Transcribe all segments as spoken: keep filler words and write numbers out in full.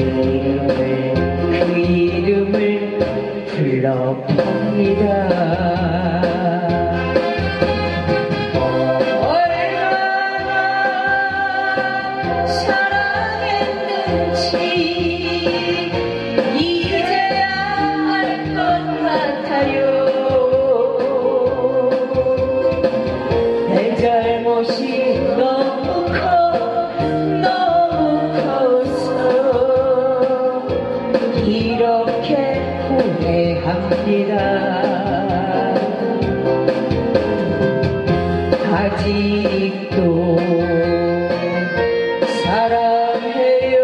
그 이름을 불러봅니다. 잘못이 너무 커 너무 커서 이렇게 후회합니다. 아직도 사랑해요.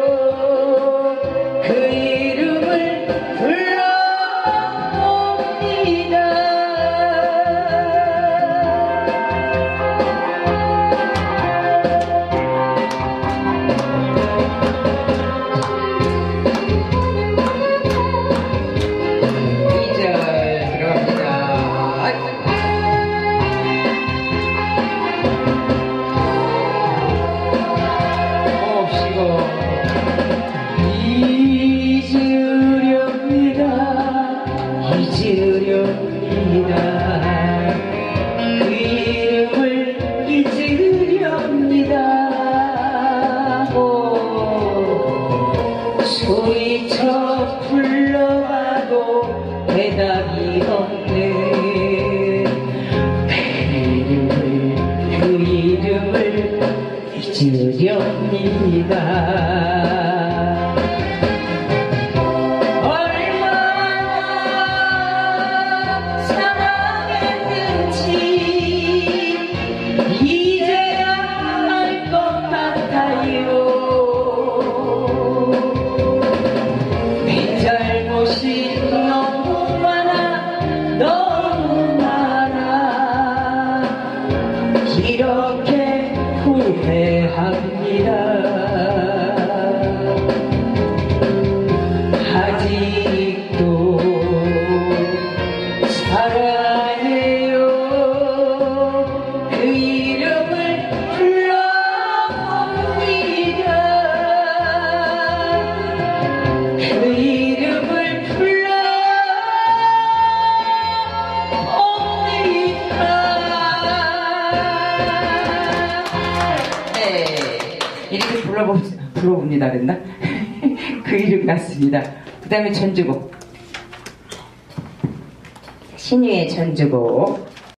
그 이름을 불러봅니다. 잊으렵니다. 그 이름을 잊으렵니다. 오, 소리쳐 불러봐도 대답이 없네. 그 이름을 그 이름을 잊으렵니다. 너무 많아 너무 많아 이렇게 후회합니다. 아직도 사랑해요. 그 이름을 불러봅니다. 그 이름을 이렇게 불러보, 불러봅니다 그랬나? 그 이름 같습니다. 그 다음에 전주곡 신유의 전주곡